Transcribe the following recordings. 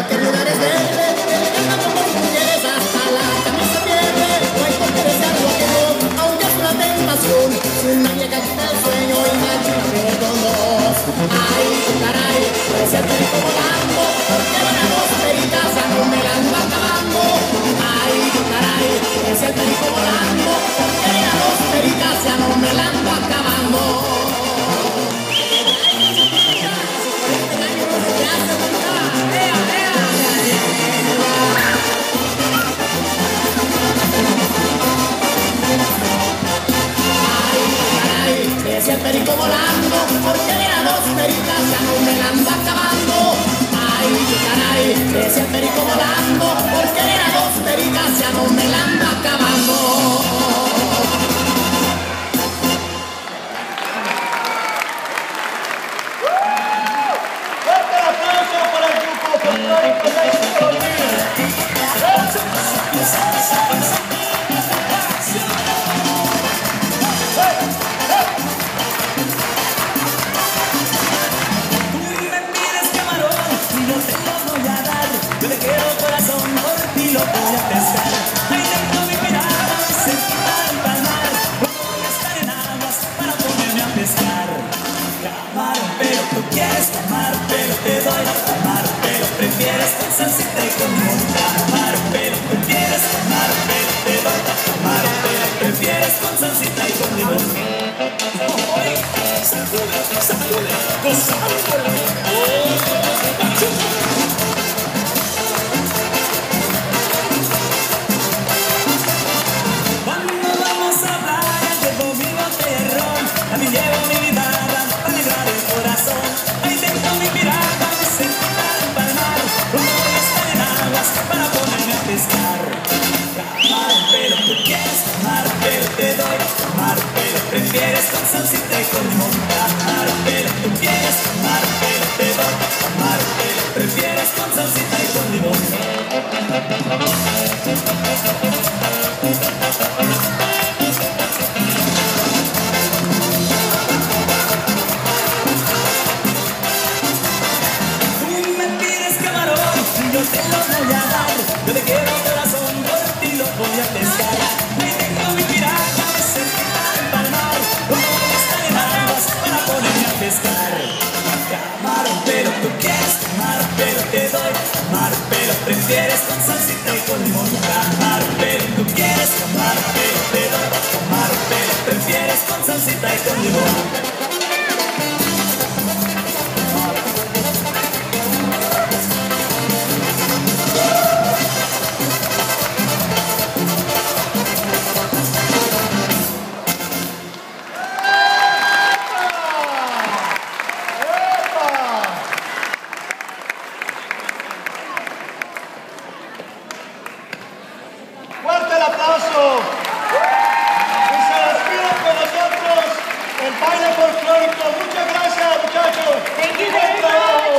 cualquier lugar es verde, el campo con mujeres hasta la camisa pierde. No hay por qué desearlo que no, aunque es una tentación. Si una vieja quita el sueño, imagínate con dos. Ay, caray, parece el perico volando, porque van a dos peritas, ya no me la ando acabando. Ay, caray, parece el perico volando, porque van a dos peritas, ya no me la ando acabando. Es el perico volando, porque a dos peritas ya no me la ando acabando. Ay, caray, es el perico volando, porque a dos peritas ya no me la ando acabando. ¡Fuerte el aplauso para el grupo folclórico de Colombia! Yo te quiero corazón, por ti lo voy a pescar. Ahí tengo mi pirata, cerquita del palmar. Voy a estar en aguas para ponerme a pescar. Camarón, pero tú quieres tomar, pero te doy a tomar, pero prefieres con salsita y con limón. Camarón, pero tú quieres tomar, pero te doy a tomar, pero prefieres con salsita y con limón. Sacude, sacude, gozándole. También llevo mi guitarra para alegrar el corazón. Ahí tengo mi pirata, mi cerquita del palmar. Donde voy a estar en aguas para ponerme a pescar. Camarón, pero tú quieres tomar, pero te doy a tomar, pero prefieres con salsita y con limón. Camarón, pero tú quieres tomar, pero te doy a tomar, pero prefieres con salsita y con limón. Yo te lo voy a dar, yo te quiero corazón, por ti lo voy a pescar. Ahí tengo mi pirata, mi cerquita del palmar. Donde voy a estar en aguas para ponerme a pescar. Camarón, pero tú quieres tomar, pero te doy a tomar, pero prefieres con salsita y con limón. Camarón, pero tú quieres tomar, pero te doy a tomar, pero prefieres con salsita y con limón. ¡Fuerte el aplauso! Y se despide con nosotros el baile folclórico. Muchas gracias, muchachos. Buen trabajo.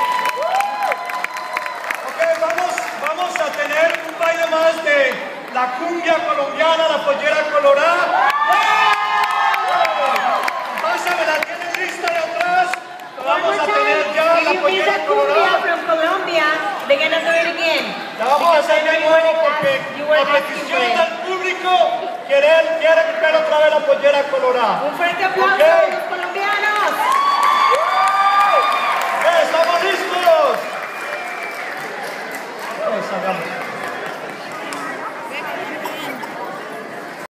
Ok, vamos a tener un baile más de la cumbia colombiana, la pollera colorada. Pásame, la tienes lista de atrás. Vamos a tener ya la pollera colorada. From Colombia, they're gonna do it again. La vamos a hacer de nuevo porque a petición del público quieren ver otra vez la pollera colorada. Un fuerte aplauso Okay. a los colombianos. ¿Estamos listos? Hagamos.